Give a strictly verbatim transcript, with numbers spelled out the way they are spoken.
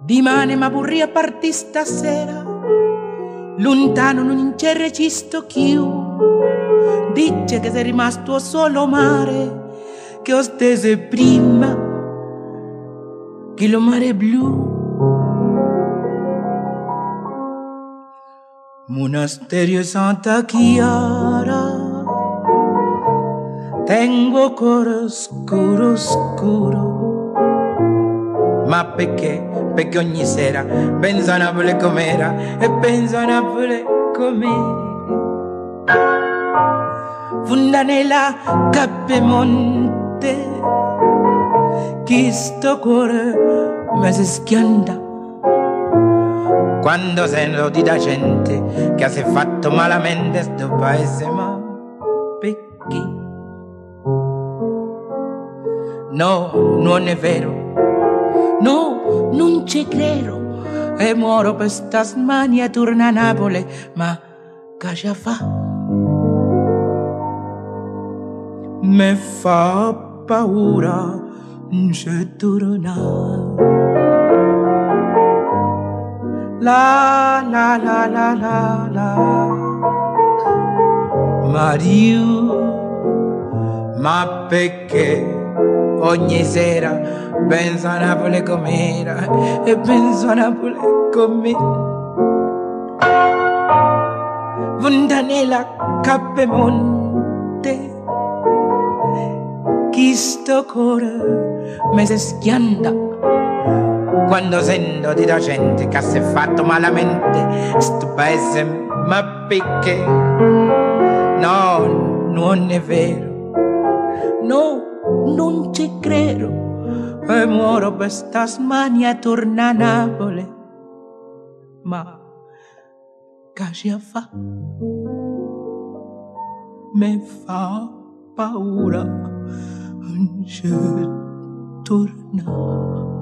Dimane ma vorria partì stasera, lontano non c'è registro più. Dice che sei rimasto solo mare, che ho stese prima che lo mare blu. Monasterio Santa Chiara, tengo cuore scuro scuro. Ma perché? Perché ogni sera penso a Napoli com'era e penso a Napoli com'era. Fontanella Cappemonte, chi sto cuore mi si schianta quando sento di da gente che si è fatto malamente sto paese. Ma perché? No, non è vero, no, non ci credo, e muoro per sta smania, torna a Napoli, ma che fa? Me fa paura, non c'è tornare. La la la la la la Mario, ma perché ogni sera penso a Napoli com'era e penso a Napoli com'era. Fontanella Cappemonte, chi sto cuore mi si schianta quando sento di da gente che si è fatto malamente sto paese. Ma perché? No, non è vero, no, non ci credo, e muoro per sta smania, torna a Napoli, ma che fa? Me fa paura, non c'è torna.